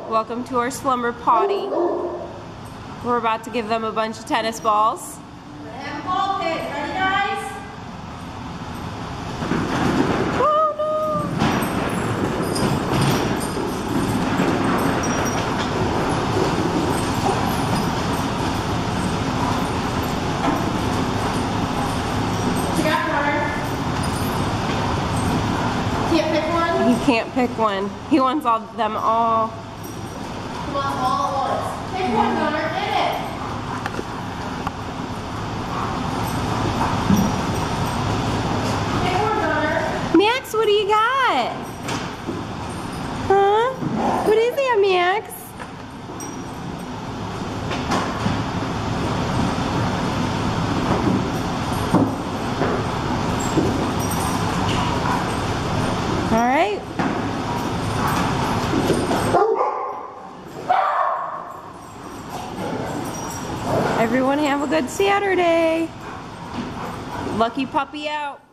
Welcome to our slumber potty. We're about to give them a bunch of tennis balls. We're gonna have ball pits. Ready, guys? Oh no! What you got, Connor? Can't pick one? He can't pick one. He wants them all. Come on, all at once. Pick one, Connor. Get it. Pick one, Connor. Max, what do you got? Huh? What is that, Max? All right. Everyone have a good Saturday. Lucky puppy out.